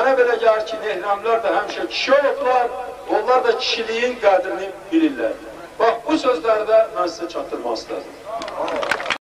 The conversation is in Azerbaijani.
Mənə belə gəlir ki, Nehrəmlər də həmişə kişi olublar, onlar da kişiliyin qədrini bilirlər. Bax, bu sözləri də mən sizə çatdırmaq istədim.